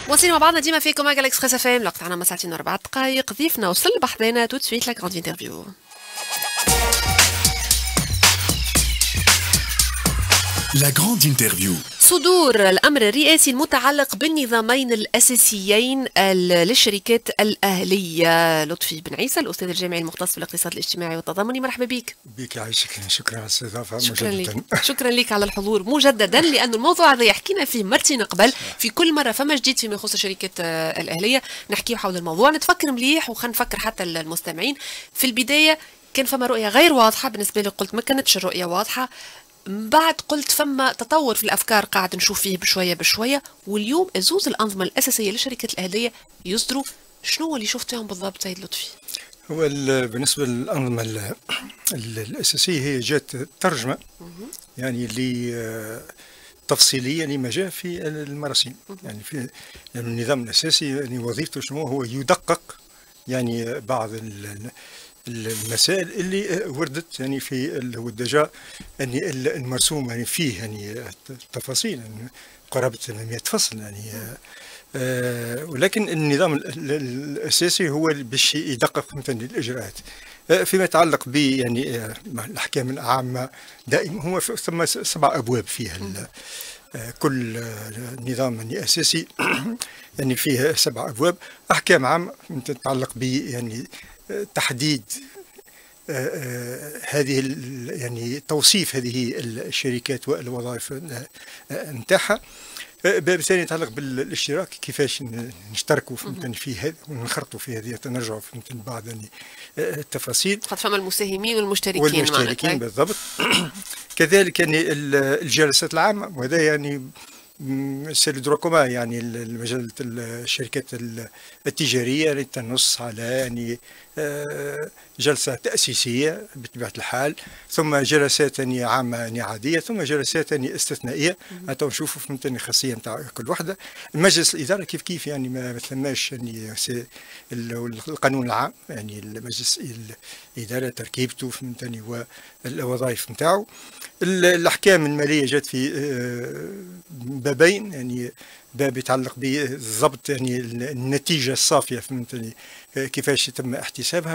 مواصلين مع بعضنا ديما فيكم على اكسبريس اف ام. الوقت عنا ما ساعتين و4 دقائق. ضيفنا وصل بحذانا تو سويت لا كروند انترفيو. لا جراند انترفيو. صدور الأمر الرئاسي المتعلق بالنظامين الأساسيين للشركات الأهلية. لطفي بن عيسى الأستاذ الجامعي المختص في الاقتصاد الاجتماعي والتضامني، مرحبا بك. بك يعيشك، شكرا على الاستضافة شكرا مجددا. لك شكرا لك على الحضور مجددا، لأن الموضوع هذا حكينا فيه مرتين قبل، في كل مرة فما جديد فيما يخص الشركات الأهلية نحكيه حول الموضوع، نتفكر مليح وخلينا نفكر حتى المستمعين. في البداية كان فما رؤية غير واضحة بالنسبة لي، قلت ما كانتش الرؤية واضحة، بعد قلت فما تطور في الافكار قاعد نشوف فيه بشويه بشويه، واليوم زوز الانظمه الاساسيه للشركات الاهليه يصدروا. شنو هو اللي شفت فيهم بالضبط سيد لطفي؟ هو بالنسبة للأنظمة الأساسية هي جات ترجمة يعني تفصيلية لما جاء في المراسيم. يعني في يعني النظام الأساسي يعني وظيفته شنو هو؟ يدقق يعني بعض المسائل اللي وردت يعني في الدجا يعني المرسوم يعني فيه يعني تفاصيل يعني قرابة 800 فصل يعني ولكن النظام الأساسي هو باش يدقق مثلا الإجراءات فيما يتعلق ب يعني الأحكام العامة. دائما هو ثم 7 أبواب فيها كل نظام يعني أساسي يعني فيه 7 أبواب أحكام عامة تتعلق ب يعني تحديد هذه يعني توصيف هذه الشركات والوظائف نتاعها. باب ثاني يتعلق بالاشتراك، كيفاش نشتركوا في هذا وننخرطوا في هذه، تنرجعوا في بعض يعني التفاصيل. قد فما المساهمين والمشتركين بالضبط. كذلك يعني الجلسات العامة، وهذا يعني سي لو دروا كومان يعني مجله الشركات التجاريه يعني تنص على يعني جلسه تاسيسيه بطبيعه الحال، ثم جلسات يعني عامه يعني عاديه، ثم جلسات يعني استثنائيه. حتى نشوفوا فهمتني الخاصيه نتاع كل وحده. مجلس الاداره كيف يعني ما ثماش يعني القانون العام يعني المجلس الاداره تركيبته فهمتني والوظائف نتاعو. الاحكام الماليه جات في بابين، يعني باب يتعلق بالضبط يعني النتيجة الصافية فهمتني كيفاش يتم احتسابها،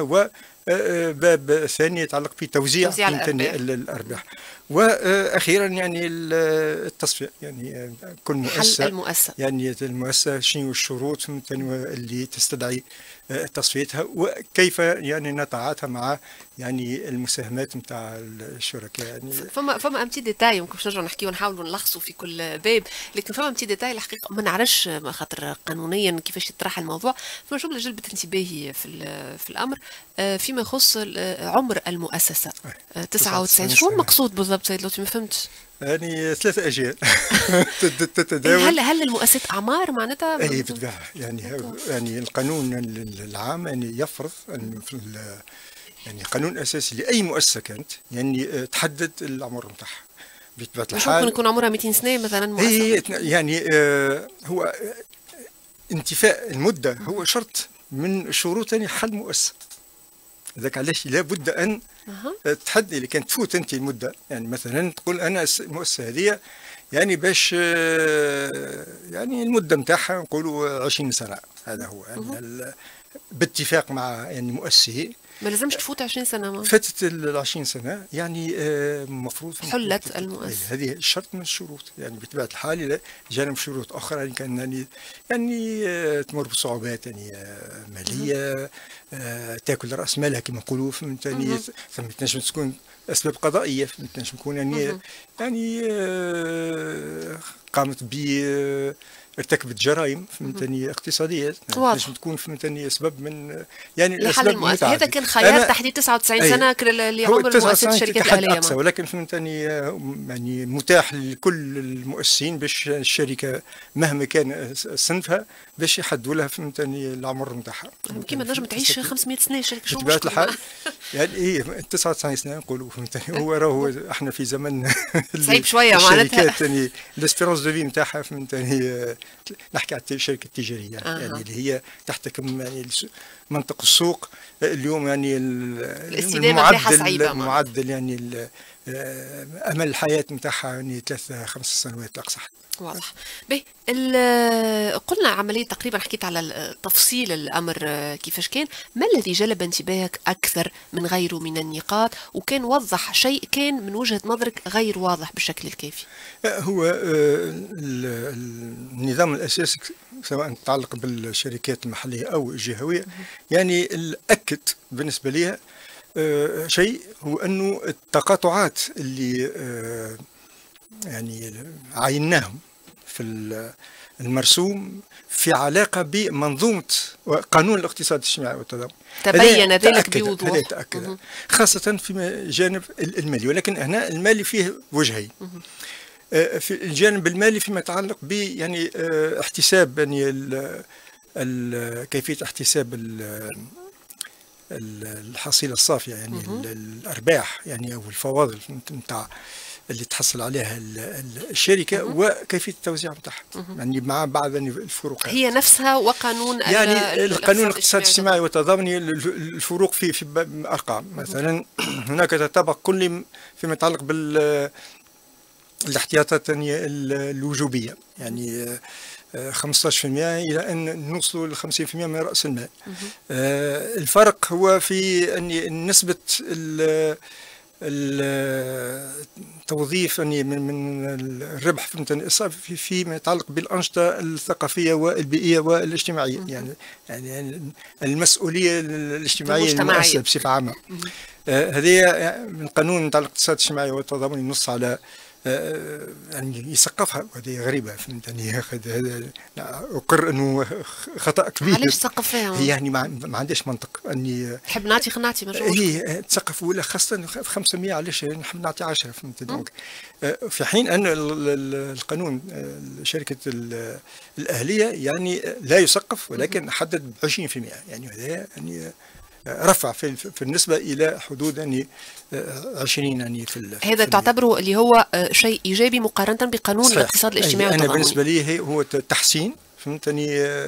وباب ثاني يتعلق بتوزيع الأرباح، وأخيرا يعني التصفية، يعني كل مؤسسة يعني المؤسسة شنو الشروط فهمتني اللي تستدعي تصفيتها، وكيف يعني نتعاطى مع يعني المساهمات نتاع الشركاء. يعني فما امتي ديتاي ممكن باش نرجعوا نحكيو ونحاولوا نلخصوا في كل باب، لكن فما امتي ديتاي الحقيقه ما نعرفش خاطر قانونيا كيفاش يطرح الموضوع. فما جمله جلبت انتباهي في الامر فيما يخص عمر المؤسسه 99. شو المقصود بالضبط سيد لطفي؟ ما فهمتش. يعني 3 أجيال تتداول. هل المؤسسات أعمار معناتها؟ أي بالطبع يعني القانون العام يعني يفرض أن يعني قانون أساسي لأي مؤسسة كانت يعني تحدد العمر نتاعها بطبيعة الحال. ممكن يكون عمرها 200 سنة مثلا مؤسسة؟ يعني هو انتفاء المدة هو شرط من شروط يعني حل مؤسسة. ذاك علاش لابد أن تحدي اللي كانت تفوت أنت المدة، يعني مثلا تقول أنا المؤسسة هذه يعني باش يعني المدة نتاعها نقولوا 20 سنة، هذا هو يعني باتفاق مع يعني مؤسسه. ما لازمش تفوت 20 سنة. ما فاتت ال 20 سنة يعني المفروض حلت المؤسسة. هذه شرط من الشروط، يعني بطبيعة الحال جانب شروط أخرى يعني كان يعني تمر بصعوبات يعني مالية، تاكل رأس مالها كما نقولوا، فهمتني. ثم تنجم تكون أسباب قضائية، تنجم تكون يعني قامت ب ارتكبت جرائم فهمتني اقتصاديه، لازم تكون فهمتني اسباب من يعني الاسباب المتعدده. هذا كان خيار تحديد 99 سنه لعمر مؤسسه الشركات الاهليه، ولكن فهمتني يعني متاح لكل المؤسسين باش الشركه مهما كان صنفها باش يحدوا لها فهمتني العمر نتاعها. كيما نجم تعيش 500 سنه الشركه، شو بطبيعه الحال يعني ايه 99 سنه نقولوا فهمتني. هو راهو احنا في زمن صعيب شويه معناتها الشركات يعني الاسبيرونس دو في نتاعها فهمتني. نحكي على الشركة التجارية يعني اللي هي تحتكم يعني منطق السوق اليوم، يعني المعدل يعني امل الحياه نتاعها يعني 3-5 سنوات اقصى. واضح. باهي قلنا عملية تقريبا، حكيت على تفصيل الأمر كيفاش كان. ما الذي جلب انتباهك أكثر من غيره من النقاط، وكان وضح شيء كان من وجهة نظرك غير واضح بالشكل الكافي؟ هو النظام الأساسي سواء يتعلق بالشركات المحلية أو الجهوية، يعني الأكد بالنسبة لي شيء هو أنه التقاطعات اللي يعني عيناهم في المرسوم في علاقة بمنظومة قانون الاقتصاد الاجتماعي والتضامن، تبين ذلك بوضوح. هذا تأكد خاصة في الجانب المالي، ولكن هنا المالي فيه وجهين. في الجانب المالي فيما يتعلق ب يعني احتساب يعني كيفية احتساب الحصيلة الصافية، يعني الأرباح يعني أو الفواضل نتاع اللي تحصل عليها الشركة وكيفية التوزيع نتاعها، يعني مع بعض الفروق هي نفسها وقانون يعني القانون الاقتصاد الاجتماعي والتضامني. الفروق في أرقام مثلا هناك تطابق كلي فيما يتعلق بالاحتياطات الوجوبية، يعني 15% إلى أن نوصلوا ل 50% من رأس المال. الفرق هو في أن نسبة التوظيف يعني من الربح فيما يتعلق بالأنشطة الثقافية والبيئية والاجتماعية، يعني المسؤولية الاجتماعية للمؤسسة بصفة عامة. هذه من قانون نتاع الاقتصاد الاجتماعي والتضامن ينص على يعني يسقفها، وهذه غريبة فهمتني. هذا أقر أنه خطأ كبير. علاش سقفها؟ هي يعني ما عندهاش منطق أني نحب نعطي خناتي مجهود. هي تسقف ولا خاصة 500 علاش نحب نعطي 10 فهمت دونك. في حين أن القانون شركة الأهلية يعني لا يسقف، ولكن حدد 20%، يعني هذا يعني رفع في النسبة إلى حدود يعني 20 يعني هذا تعتبره اللي هو شيء إيجابي مقارنة بقانون صحيح. الاقتصاد الاجتماعي أنا والتضامني. بالنسبة لي هو تحسين فهمتني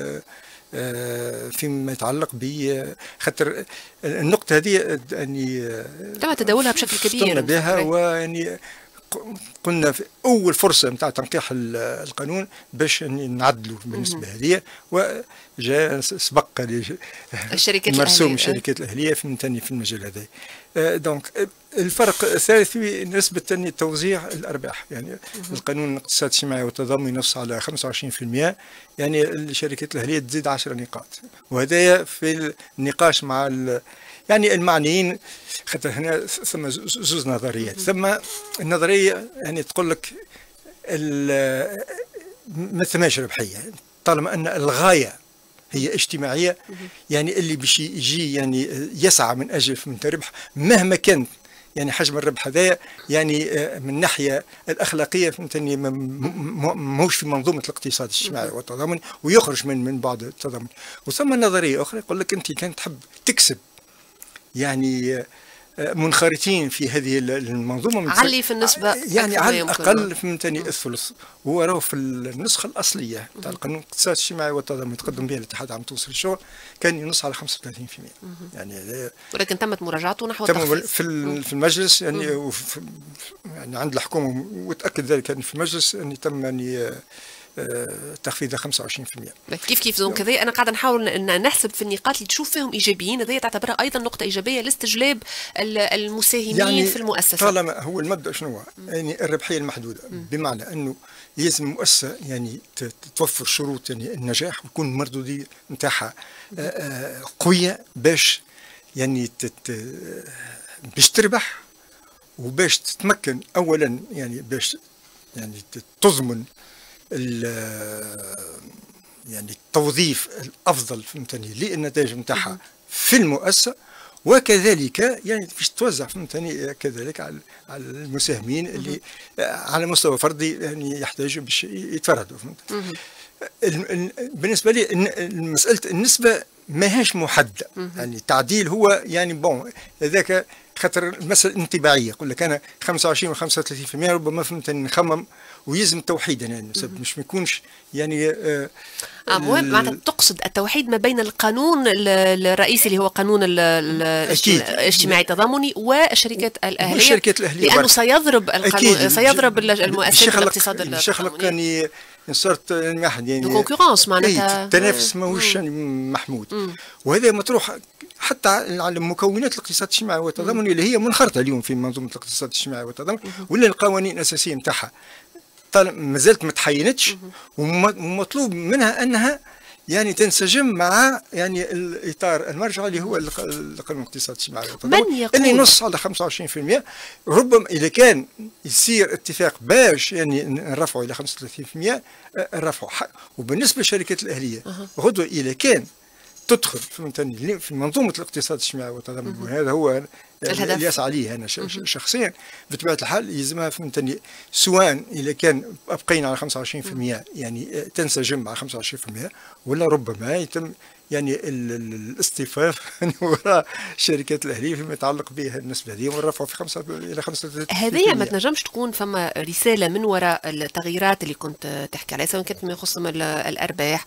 فيما يتعلق ب خاطر النقطة هذه يعني تم تداولها بشكل كبير بها، ويعني قلنا في أول فرصة نتاع تنقيح القانون باش نعدلوا بالنسبة هذه، وجاء سبق الشركات مرسوم الشركات الأهلية في المجال هذا. دونك الفرق الثالث في نسبة توزيع الأرباح، يعني القانون الاقتصاد الاجتماعي والتضامن ينص على 25%، يعني الشركات الأهلية تزيد 10 نقاط، وهذا في النقاش مع يعني المعنيين. خاطر هنا ثم زوز نظريات، ثم النظرية يعني تقول لك ما ثماش ربحية طالما أن الغاية هي اجتماعية، يعني اللي باش يجي يعني يسعى من أجل من ربح مهما كان يعني حجم الربح هذايا، يعني من الناحية الأخلاقية فهمتني ماهوش في منظومة الاقتصاد الاجتماعي والتضامن، ويخرج من بعض التضامن. وثم نظرية أخرى يقول لك أنت كان تحب تكسب يعني منخرطين في هذه المنظومة علي في النسبة يعني على الأقل فهمتني الثلث. هو راهو في النسخة الأصلية تاع القانون الاقتصاد الاجتماعي والتضامن يتقدم بها الاتحاد عام توصل الشغل كان ينص على 35%، يعني ولكن تمت مراجعته نحو التخفيض في المجلس يعني يعني عند الحكومة، وتأكد ذلك يعني في المجلس أن تم يعني تخفيض 25%. كيف دونك كذا انا قاعده نحاول ان نحسب في النقاط اللي تشوف فيهم ايجابيين، هذه تعتبرها ايضا نقطه ايجابيه لاستجلاب المساهمين يعني في المؤسسه. طالما هو المبدا شنو هو؟ يعني الربحيه المحدوده، بمعنى انه لازم المؤسسه يعني توفر شروط يعني النجاح، ويكون المردوديه نتاعها قويه باش يعني باش تربح، وباش تتمكن اولا يعني باش يعني تضمن يعني التوظيف الافضل فهمتني للنتائج نتاعها في المؤسسه، وكذلك يعني باش توزع فهمتني كذلك على المساهمين اللي على مستوى فردي يعني يحتاجوا باش يتفردوا فهمت. بالنسبه لي مساله النسبه ماهيش محدده، يعني التعديل هو يعني بون هذاك خاطر المسألة انطباعية، يقول لك أنا 25 و 35% ربما فهمت نخمم ويلزم توحيد يعني مش ما يكونش يعني مهم معناتها تقصد التوحيد ما بين القانون الرئيسي اللي هو قانون الاجتماعي التضامني والشركات الأهلية، والشركات الأهلية لأنه سيضرب القانون سيضرب المؤسسات الاقتصاد التضامني يخلق يعني صارت واحد يعني كونكورونس معناتها التنافس ماهوش يعني محمود. وهذا مطروح حتى على مكونات الاقتصاد الاجتماعي والتضامني اللي هي منخرطه اليوم في منظومه الاقتصاد الاجتماعي والتضامن، ولا القوانين الاساسيه نتاعها ما زالت ما تحينتش، ومطلوب منها انها يعني تنسجم مع يعني الاطار المرجع اللي هو القانون الاقتصاد الاجتماعي والتضامن اللي ينص على 25%. ربما اذا كان يصير اتفاق باش يعني نرفعوا الى 35% نرفعوا. وبالنسبه للشركات الاهليه غدوه اذا كان تدخل في منظومه الاقتصاد الاجتماعي والتضامن، وهذا هو اللي يسعى عليه انا شخصيا، بطبيعه الحال يلزمها فهمتني سواء اذا كان ابقينا على 25% يعني تنسجم مع 25%، ولا ربما يتم يعني الاصطفاف وراء الشركات الاهليه فيما يتعلق بها النسبه هذه ونرفعوا في 5 الى 35%. هذه ما تنجمش تكون فما رساله من وراء التغييرات اللي كنت تحكي عليها، سواء كانت ما يخص الارباح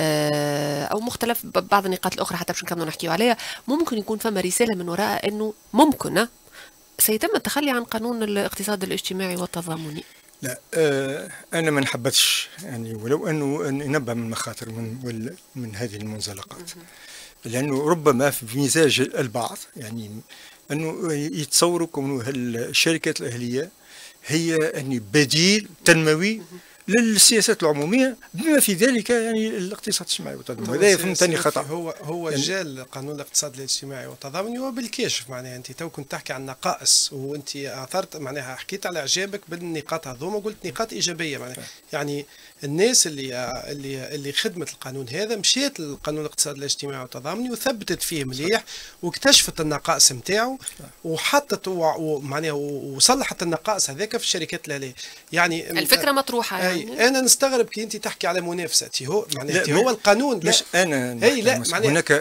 او مختلف بعض النقاط الاخرى حتى باش نكملوا نحكيوا عليها، ممكن يكون فما رساله من وراء انه ممكن سيتم التخلي عن قانون الاقتصاد الاجتماعي والتضامني؟ لا أنا ما نحبتش يعني، ولو أنه ننبه من مخاطر من هذه المنزلقات، لأنه ربما في مزاج البعض يعني أنه يتصوروا كونه الشركات الأهلية هي يعني بديل تنموي للسياسات العموميه بما في ذلك يعني الاقتصاد الاجتماعي والتضامن. هذا فهمتني خطا. هو يعني جال قانون الاقتصاد الاجتماعي والتضامن وبالكشف معناها انت تو كنت تحكي عن نقائص، وانت اثرت معناها حكيت على اعجابك بالنقاط هذوما وقلت نقاط ايجابيه معناها يعني الناس اللي خدمت القانون هذا مشيت للقانون الاقتصاد الاجتماعي والتضامني وثبتت فيه مليح واكتشفت النقائص نتاعو وحطت معناها وصلحت النقائص هذاك في الشركات الاهليه. يعني الفكره مطروحه يعني. انا نستغرب كي انت تحكي على منافسه هو معناها هو القانون مش انا لا هناك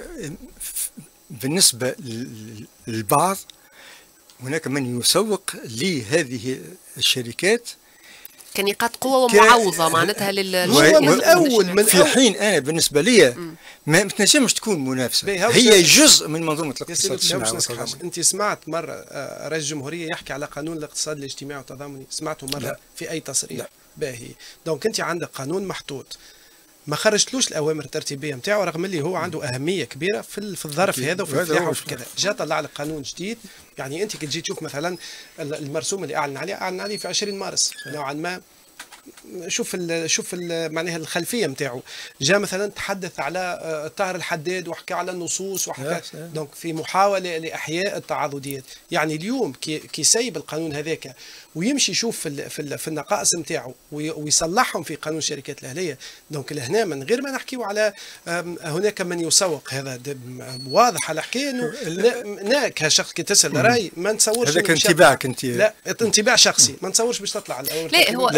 بالنسبه للبعض هناك من يسوق لهذه الشركات كنقاط قوة ومعوضة معناتها هو من الأول في حين أنا بالنسبة لي ما تنجمش تكون منافسة، هي جزء من منظومة الاقتصاد الاجتماعي والتضامني. أنت سمعت مرة رئيس الجمهورية يحكي على قانون الاقتصاد الاجتماعي والتضامني؟ سمعته مرة لا. في أي تصريح؟ لا. باهي دونك أنت عندك قانون محطوط ما خرجتلوش الأوامر الترتيبية نتاعو رغم اللي هو عنده أهمية كبيرة في الظرف هذا وفي الفلاحة وفي كذا. جاء طلع لك قانون جديد. يعني أنت كي تجي تشوف مثلا المرسوم اللي أعلن عليه في 20 مارس نوعا ما شوف معناها الخلفيه نتاعو. جاء مثلا تحدث على طاهر الحداد وحكى على النصوص وحكى دونك في محاوله لاحياء التعاضديات. يعني اليوم كي سيب القانون هذاك ويمشي يشوف في النقائص نتاعو ويصلحهم في قانون الشركات الاهليه. دونك لهنا من غير ما نحكيو على هناك من يسوق، هذا واضح على حكايه انه انا كشخص كي تسال راي ما نتصورش هذاك انطباعك انت. لا انطباع شخصي ما نتصورش باش تطلع الاول. لا هو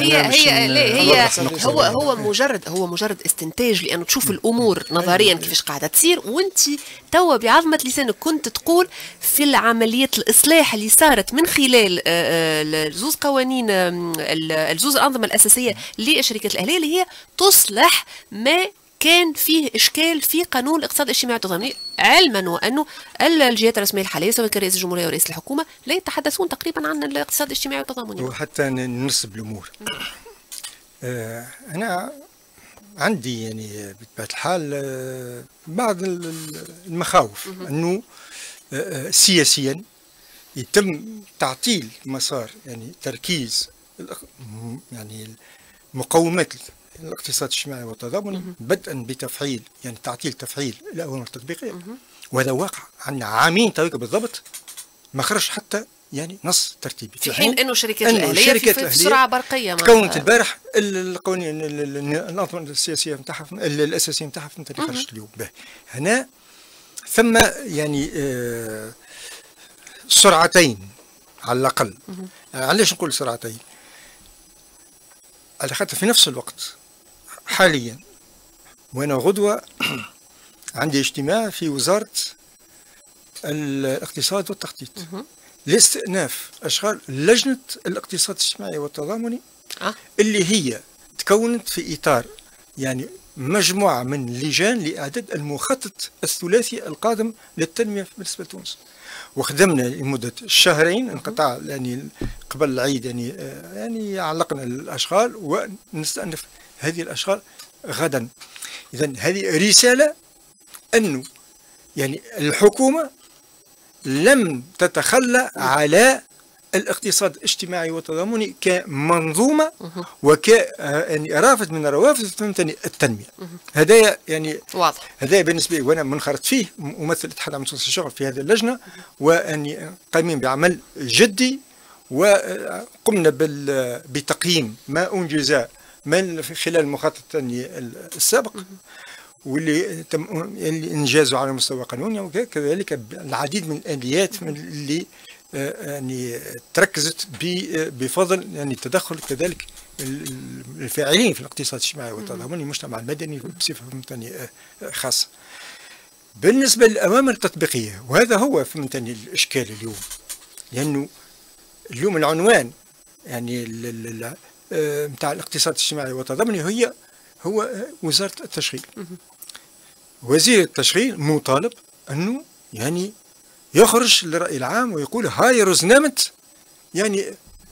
هو مجرد استنتاج، لانه تشوف الامور نظريا كيفاش قاعده تصير، وانت توا بعظمه لسانك كنت تقول في العمليات الاصلاح اللي صارت من خلال الزوز قوانين الزوز الانظمه الاساسيه للشركات الاهليه اللي هي تصلح ما كان فيه اشكال في قانون الاقتصاد الاجتماعي والتضامني، علما وانه الجهات الرسميه الحاليه سواء كان رئيس الجمهوريه ورئيس الحكومه لا يتحدثون تقريبا عن الاقتصاد الاجتماعي والتضامني. وحتى ننسب الامور انا عندي يعني بطبيعه الحال بعض المخاوف انه سياسيا يتم تعطيل مسار يعني تركيز يعني مقومات الاقتصاد الاجتماعي والتضامن بدءا بتفعيل يعني تفعيل الاوامر التطبيقيه، وهذا واقع عندنا عامين تويك بالضبط ما خرج حتى يعني نص ترتيبي، في حين انه الشركات الاهليه في سرعه برقيه تكونت البارح القوانين الانظمه السياسيه نتاعها الاساسيه نتاعها فهمت اللي خرجت اليوم. هنا ثم يعني سرعتين على الاقل. علاش نقول سرعتين؟ على خاطر في نفس الوقت حاليا وانا غدوه عندي اجتماع في وزاره الاقتصاد والتخطيط لاستئناف أشغال لجنة الاقتصاد الاجتماعي والتضامني اللي هي تكونت في إطار يعني مجموعة من اللجان لإعداد المخطط الثلاثي القادم للتنمية بالنسبة لتونس. وخدمنا لمدة شهرين، انقطع يعني قبل العيد يعني علقنا الأشغال ونستأنف هذه الأشغال غدا. إذن هذه رسالة أنه يعني الحكومة لم تتخلى على الاقتصاد الاجتماعي والتضامني كمنظومة يعني رافد من روافد التنمية. هذا يعني واضح، هذا بالنسبة لي وأنا منخرط فيه ممثل الاتحاد العام للتخصص الشغل في هذه اللجنة، وأني قايمين بعمل جدي وقمنا بتقييم ما أنجز من خلال المخطط السابق واللي تم انجازه على مستوى قانوني، وكذلك العديد من الآليات اللي يعني تركزت بفضل يعني التدخل كذلك الفاعلين في الاقتصاد الاجتماعي والتضامني المجتمع المدني بصفه خاصه. بالنسبه للاوامر التطبيقيه، وهذا هو فهمتني الاشكال اليوم، لانه اليوم العنوان يعني نتاع الاقتصاد الاجتماعي والتضامني هو وزاره التشغيل. وزير التشغيل مطالب انه يعني يخرج للرأي العام ويقول هاي رزنامة يعني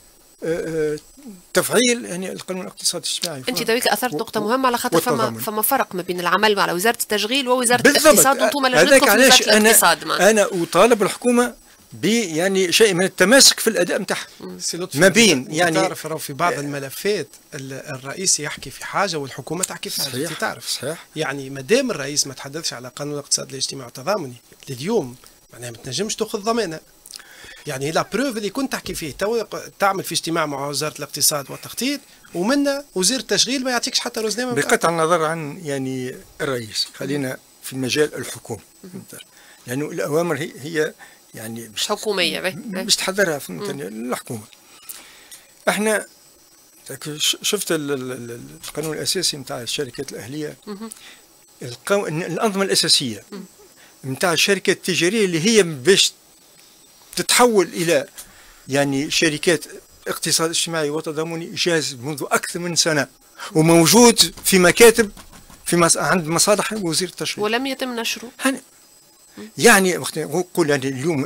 تفعيل يعني القانون الاقتصادي الاجتماعي. انت تويك اثرت نقطه مهمه، على خاطر فما فرق ما بين العمل على وزاره التشغيل ووزاره الاقتصاد، وانتم لجنتكم في وزاره الاقتصاد. انا اطالب الحكومه يعني شيء من التماسك في الاداء نتاعها ما بين يعني تعرف في بعض الملفات الرئيس يحكي في حاجه والحكومه تحكي في حاجه. تعرف صحيح. يعني ما دام الرئيس ما تحدثش على قانون الاقتصاد الاجتماعي والتضامني لليوم، معناها ما تنجمش تاخذ ضمانه. يعني لا بروف اللي كنت تحكي فيه تعمل في اجتماع مع وزاره الاقتصاد والتخطيط ومنا وزير التشغيل ما يعطيكش حتى رزنامه. بقطع النظر عن يعني الرئيس، خلينا في المجال الحكومي، لانه الاوامر هي يعني مش حكوميه مش تحضرها في الحكومه. احنا شفت القانون الاساسي نتاع الشركات الاهليه، الانظمه الاساسيه نتاع الشركات التجاريه اللي هي باش تتحول الى يعني شركات اقتصاد اجتماعي وتضامني جاهز منذ اكثر من سنه وموجود في مكاتب عند مصالح وزير التشغيل ولم يتم نشره. يعني نقول يعني اليوم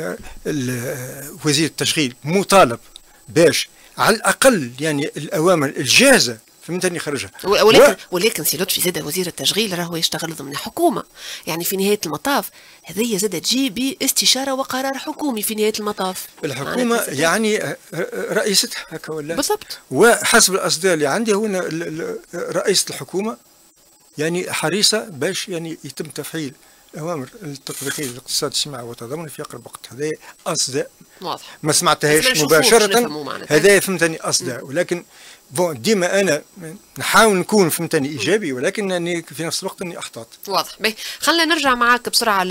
وزير التشغيل مطالب باش على الاقل يعني الاوامر الجاهزه فهمتني خرجها. ولكن سي لطفي زاد وزير التشغيل راهو يشتغل ضمن حكومه، يعني في نهايه المطاف هذه زاد تجي باستشاره وقرار حكومي في نهايه المطاف. الحكومه يعني رئيستها هكا ولا بالضبط، وحسب الاصدار اللي عندي هنا رئيسه الحكومه يعني حريصه باش يعني يتم تفعيل الأوامر التطبيقية للاقتصاد الاجتماعي والتضامن في أقرب وقت. هذا أصداء واضح، ما سمعتهاش مباشرة، هذا فهمتني أصداء، ولكن ديما أنا نحاول نكون فهمتني إيجابي، ولكن أني في نفس الوقت أني أحتاط. واضح. خلينا نرجع معك بسرعة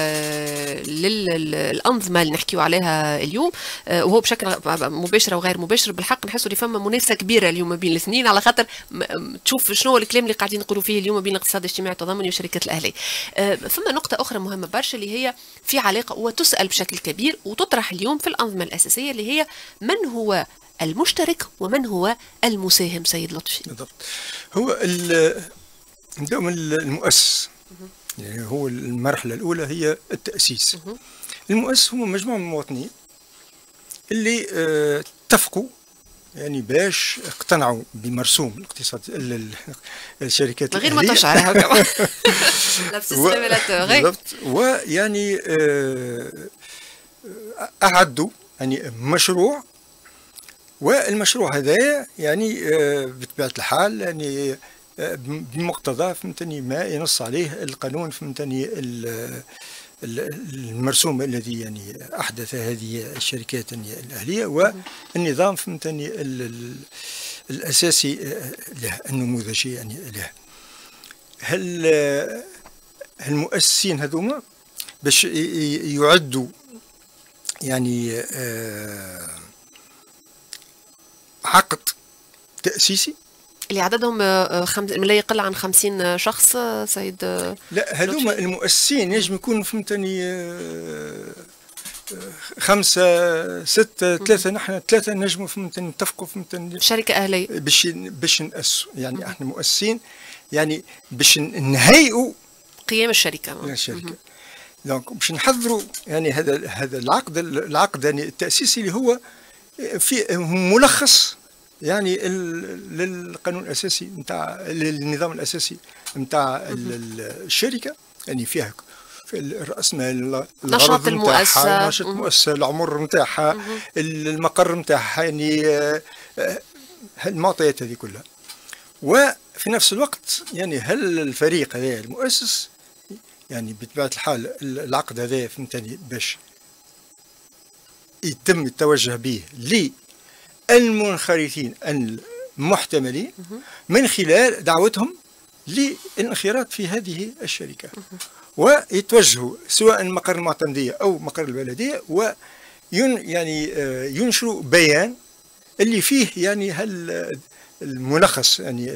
للأنظمة اللي نحكيو عليها اليوم، وهو بشكل مباشر وغير مباشر. بالحق نحسوا اللي فما منافسة كبيرة اليوم ما بين الاثنين، على خاطر تشوف شنو الكلام اللي قاعدين نقولوا فيه اليوم بين الاقتصاد الاجتماعي والتضامني وشركات الأهلية. فما نقطة أخرى مهمة برشا اللي هي في علاقة وتسأل بشكل كبير وتطرح اليوم في الأنظمة الأساسية، اللي هي من هو المشترك ومن هو المساهم. سيد لطفي، بالضبط، هو نبدأ من المؤسس، يعني هو المرحلة الأولى هي التأسيس. المؤسس هو مجموعة من المواطنين اللي اتفقوا يعني باش اقتنعوا بمرسوم الاقتصاد الشركات غير ما تشعر هكا نفس السيميلاتور. بالضبط، ويعني أعدوا يعني مشروع، والمشروع هذا يعني بطبيعة الحال يعني بمقتضى فهمتني ما ينص عليه القانون فهمتني المرسوم الذي يعني أحدث هذه الشركات الأهلية، والنظام فهمتني الأساسي له النموذجي يعني له. المؤسسين هذوما باش يعدوا يعني عقد تأسيسي اللي عددهم لا يقل عن 50 شخص سيد. لا هذوما المؤسسين يجب يكونوا فهمتني 5 6 3 نحن 3 نجموا فهمتني نتفقوا فهمتني شركة أهلية باش نأسسوا يعني احنا مؤسسين يعني باش نهيئوا قيام الشركة. دونك باش نحضروا يعني هذا العقد يعني التأسيسي اللي هو في ملخص يعني للقانون الأساسي نتاع النظام الأساسي نتاع الشركة يعني فيها في الرأس مال، نشاط المؤسسة، نشاط المؤسسة، العمر نتاعها، المقر نتاعها، يعني المعطيات هذه كلها. وفي نفس الوقت يعني هل الفريق هذا المؤسس يعني بطبيعة الحال العقد هذا فهمتني باش يتم التوجه به للمنخرطين المحتملين من خلال دعوتهم للانخراط في هذه الشركة، ويتوجهوا سواء مقر المعتمدية أو مقر البلدية يعني ينشروا بيان اللي فيه يعني الملخص يعني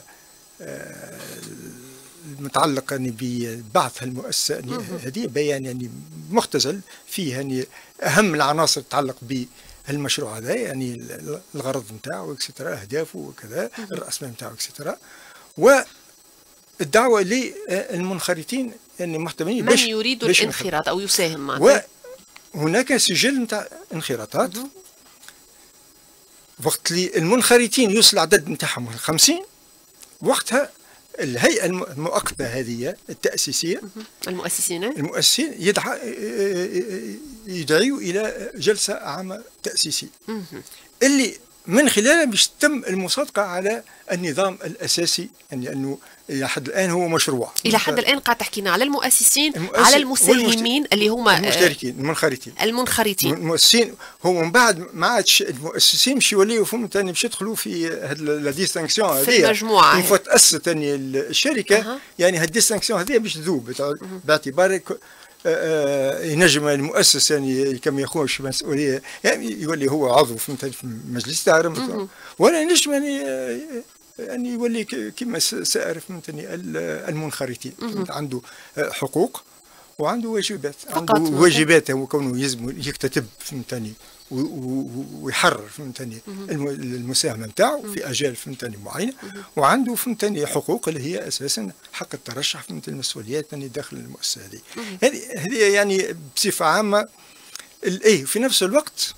المتعلق يعني ببعث المؤسسة يعني هذه بيان يعني مختزل فيه يعني أهم العناصر تتعلق بهالمشروع هذا يعني الغرض نتاعو اكسترا، أهدافه وكذا، الرأس مال نتاعو اكسترا، والدعوة للمنخرطين يعني محتملين من يريد الانخراط أو يساهم معه. وهناك سجل نتاع انخراطات وقت اللي المنخرطين يوصل العدد نتاعهم 50، وقتها الهيئة المؤقتة هذه التأسيسية المؤسسين يدعيوا إلى جلسة عامة تأسيسية اللي من خلالها باش تتم المصادقة على النظام الأساسي، يعني أنه إلى حد الآن هو مشروع. إلى حد الآن قاعد تحكينا على المؤسسين، على المساهمين اللي هما المشتركين المنخرطين المؤسسين. هو من بعد ما عادش المؤسسين باش يوليوا فهمتني باش يدخلوا في هذه لا ديستانكسيون هذه في المجموعة كيف تأسس ثاني الشركة. يعني هذه الديستانكسيون هذه باش تذوب باعتبار ينجم المؤسس يعني كما يخوش مسؤولية يعني يولي هو عضو في مجلس تعرف، ولا ينجم يعني يولي كما سائر فهمتني المنخرطين عنده حقوق وعنده واجبات. عنده واجبات هو كونه يلزم يكتتب فهمتني ويحرر فهمتني المساهمه نتاعو في اجال فهمتني معينه، وعنده فهمتني حقوق اللي هي اساسا حق الترشح فهمتني المسؤوليات داخل المؤسسه هذه يعني بصفه عامه. في نفس الوقت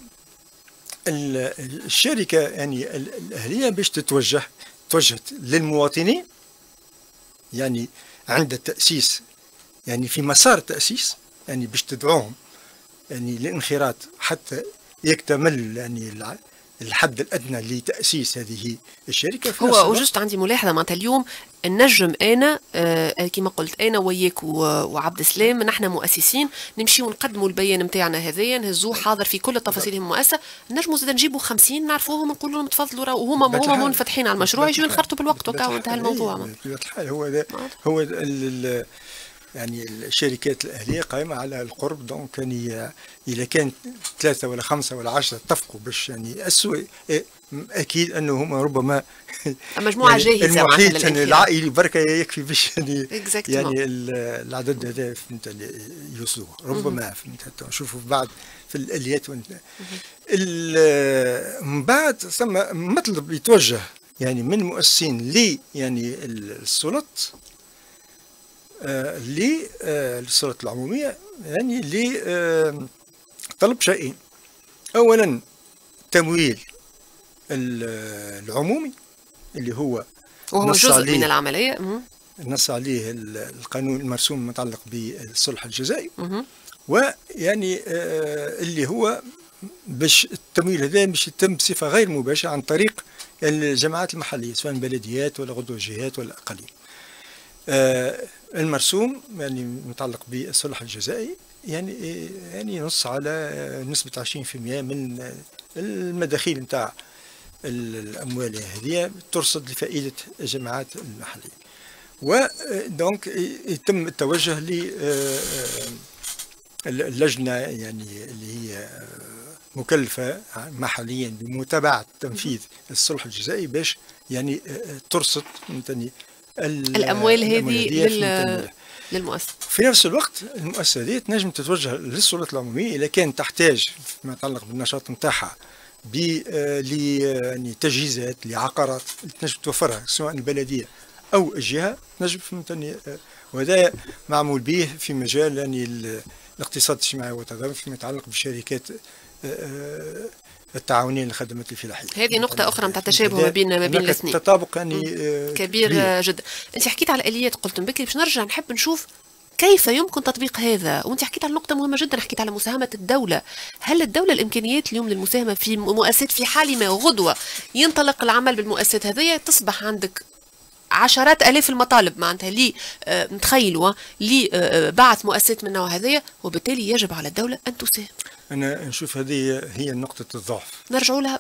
الشركه يعني الاهليه باش توجهت للمواطنين يعني عند التاسيس، يعني في مسار التاسيس يعني باش تدعوهم يعني للانخراط حتى يكتمل يعني الحد الادنى لتاسيس هذه الشركه. هو وجست عندي ملاحظه معناتها اليوم النجم انا كما قلت انا وياك وعبد السلام نحن مؤسسين نمشيو نقدموا البيان نتاعنا هذايا نهزوه حاضر في كل التفاصيل المؤسسه، نجموا زاد نجيبوا 50 نعرفوهم نقول لهم تفضلوا وهما منفتحين على المشروع يجوا ينخرطوا بالوقت وكا انتهى الموضوع. هو يعني الشركات الأهلية قائمة على القرب، دونك يعني إذا كان 3 ولا 5 ولا 10 اتفقوا باش يعني يأسسوا أكيد أنه هم ربما مجموعة يعني جاهزة المحيط العائلي بركة يكفي باش يعني العدد هذا فهمت يوصلوا ربما فهمت. نشوفوا بعد في الآليات من بعد ثم مطلب يتوجه يعني من المؤسسين لي يعني السلطات للسلطة العمومية يعني لطلب شيئين. أولا تمويل العمومي اللي هو جزء من العملية نص عليه القانون المرسوم المتعلق بالصلح الجزائي، ويعني اللي هو باش التمويل هذا باش يتم بصفة غير مباشرة عن طريق الجماعات المحلية سواء بلديات ولا غدو جهات ولا أقاليم. المرسوم يعني متعلق بالصلح الجزائي يعني ينص على نسبة 20% من المداخيل نتاع الأموال هذه ترصد لفائدة الجماعات المحلية. ودونك يتم التوجه للجنة يعني اللي هي مكلفة محليا بمتابعة تنفيذ الصلح الجزائي باش يعني ترصد فهمتني الأموال هذه للمؤسسة. في نفس الوقت المؤسسة هذه تنجم تتوجه للسلطات العمومية إذا كان تحتاج فيما يتعلق بالنشاط نتاعها يعني تجهيزات لعقارات تنجم توفرها سواء البلدية أو الجهة تنجم فهمتني. وهذا معمول به في مجال يعني الاقتصاد الاجتماعي والتضامن فيما يتعلق بالشركات التعاونية للخدمات الفلاحية. هذه نقطة أخرى نتاع تشابه ما بين الاثنين. تطابق يعني كبير جدا. أنت حكيت على الآليات قلت بكري باش نرجع نحب نشوف كيف يمكن تطبيق هذا، وانت حكيت على نقطة مهمة جدا، حكيت على مساهمة الدولة. هل الدولة الإمكانيات اليوم للمساهمة في مؤسسات في حال ما غدوة ينطلق العمل بالمؤسسات هذه تصبح عندك عشرات آلاف المطالب معناتها اللي نتخيلوا اللي بعث مؤسسات من النوع هذايا، وبالتالي يجب على الدولة أن تساهم. أنا نشوف هذه هي نقطة الضعف. نرجعوا لها